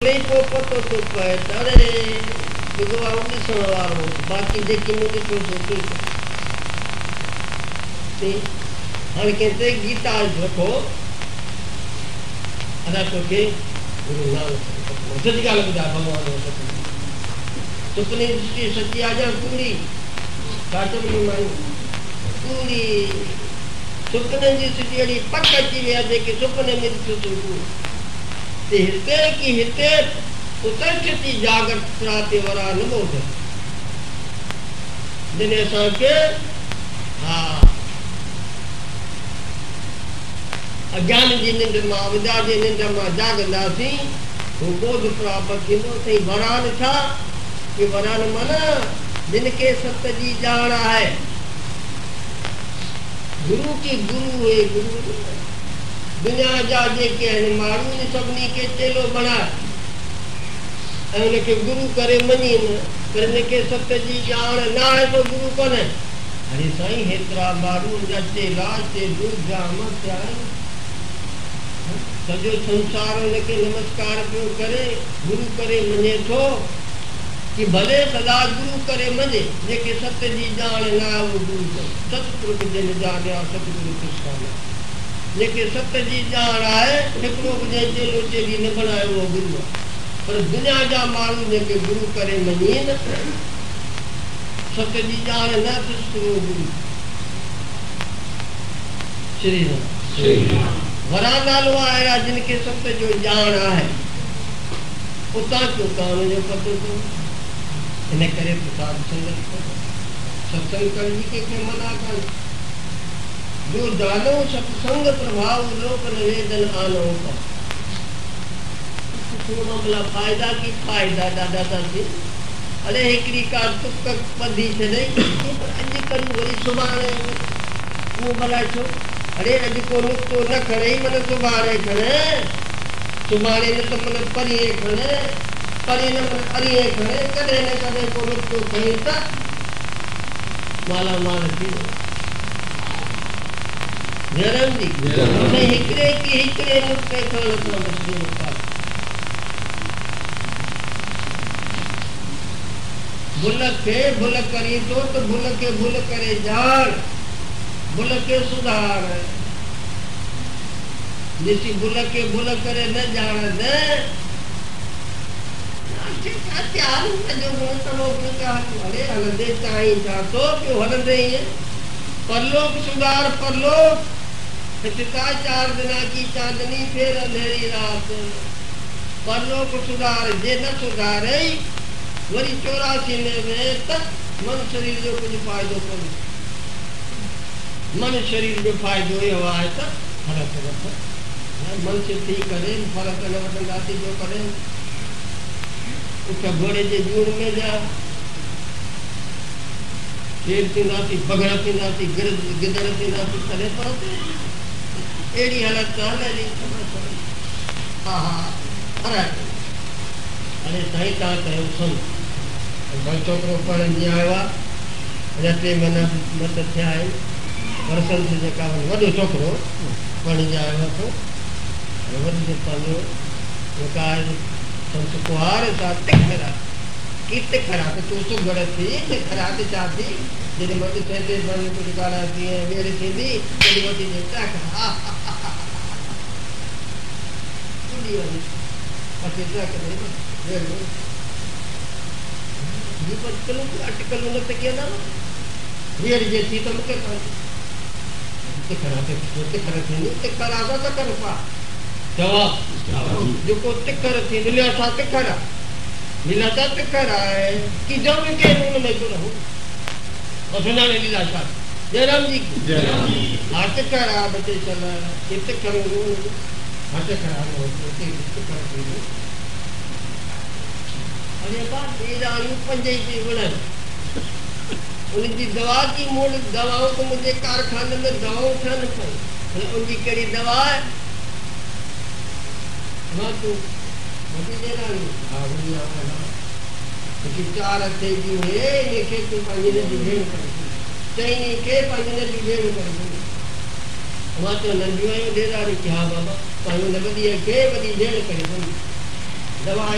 उते को पतो तो पे अरे भगवा ॾिसण वारो बाक़ी जेकी मूं ॾिठो सो ते हाणे कंहिंते गीता रखो अदा तोखे गुरु नानक सची ॻाल्हि ॿुधाए भॻवान जो सुपने जी सची आ जा पूरी काटबली मायूं पूरी सुपने जी सची अड़ी पक अची विया जेके सुपने में ॾिठो तूं ते हिते की हिते उतर थी जागृत राति वरा न ॿोध जिन असांखे हा अज्ञान जी निंड मां विद्या जी निंड मां जागंदासीं वो बोध प्राप्त थींदो अथई वरान छा कि वरान माना जिनके सत्य जी जान है गुरु की गुरु है गुरु दुनिया जा जेके आहिनि माण्हू इन सभिनी खे चेलो बणाए ऐं उनखे गुरु करे मञीनि पर इनखे सत्य जी ॼाण न आहे तो गुरु कोन्हे अरे साईं हेतिरा माण्हू जा चेला चेलू जाम थिया आहिनि सॼो संसार उनखे नमस्कार पियो करे गुरु करे मञे थो कि भले सदा गुरु करे मञे जेके सत्य जी ॼाण न आहे उहो गुरु सतपुरुष जिन ॼाणिया सतगुरु कृष्ण जेके सत्य जी ॼाण आहे हिकिड़ो बि जंहिं चेलो चेली न बणायो उहो गुरु आहे पर दुनिया जा माण्हू जेके गुरु करे मञीनि सत्य जी ॼाण न अथसि उहो गुरु श्री राम वरा नालो आया जिनके सत्य जो ॼाण आहे उतां चुका उनजो पतो थो इन करे प्रसाद संगत करो सत्संग करण जी कंहिंखे मना कनि जो जानो सत्संग प्रभाव लोक निवेदन आनो का मामला फायदा की फायदा दादा दादी अरे हिकड़ी का तुक ॿधी छॾे अॼु करूं वरी सुभाणे उहो भला छो अरे अॼु को नुक्तो न खणे मन सुभाणे खणे सुभाणे न त मन परीहं खणे परीहं न मन अरीहं खणे कॾहिं न कॾहिं को नुक्तो खणे त मालामाल थी जरम जी हिकिड़े की हिकिड़े नुक्ते खणण सां मशहूरु भुल खे भुल करी तो त भुल खे भुल करे ॼाण भुल के सुधार जिसी भुल के भुल करे न जान दे त्यार जो गुण अरे हलंदे चाही चाहतो क्यों हलंदे ही परलोक सुधार परलोक पिता 4 दिना की चांदनी फिर अंधेरी रात परलोक सुधार जे न सुधारे वरी 84 में तक मन शरीर जो कुछ फायदो कोन्हे मन शरीर जो फायदो यो आहे त फर्क वठ मन से थी करे फर्क न वठंदासीं जो करे उठ घोड़े जे जूड़ में जा शेर थींदासीं बगड़ थींदासीं गिदड़ थींदासीं तॾहिं पहुते अहिड़ी हालत हले हा हा अरे साईं तव्हां कयो संग छोकिरो पढ़ण जी आयो आहे 2 महीना मत थिया आहिनि वर्षन से जेका वॾो छोकिरो पढ़ी आयो थो वॾो पंहिंजो जेका आहे संत कुहार सां तिखरा की तिखरा त तूं सुगड़ थी तिखरा त छा थी जॾहिं वॾी थिए वरी कुझु ॻाल्हाए थी ऐं ॿेड़ी थींदी तॾहिं वॾी जे टक उॾी वञी अचे टक अटकल न त कीअं न हीअर जे थी त मूंखे तिखर थींदी तिखर आहे त कर पा जवाब जेको तिखर थींदी लिया छा तिखर आहे लीला त तिखर आहे की जब के नून में जो रहूं और सुनाने लीला छा जयराम जी हा तिखर आहे बचे चल ये तिखर नून हा तिखर आहे तिखर थींदी अरे बात ये आयु 5 जी वणन उनकी दवा की मूल दवाओं को मुझे कारखाने में दवाओं उठाना पड़ी उनकी कड़ी दवा है हाँ तो मुझे देना नहीं क्योंकि 4 हफ्ते की है लेके तो पानी ने डिबेट कर चाहिए के पानी ने डिबेट कर वहाँ तो नंदियों दे रहा है कि हाँ बाबा पानी ने बदी है के बदी डेढ़ करे दवा